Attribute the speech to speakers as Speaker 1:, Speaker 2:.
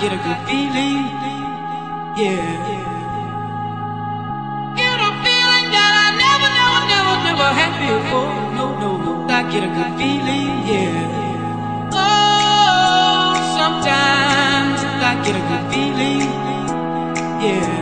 Speaker 1: get a good feeling, yeah. Get a feeling that I never had before. No, no, no, I get a good feeling, yeah. Oh, sometimes I get a good feeling, yeah.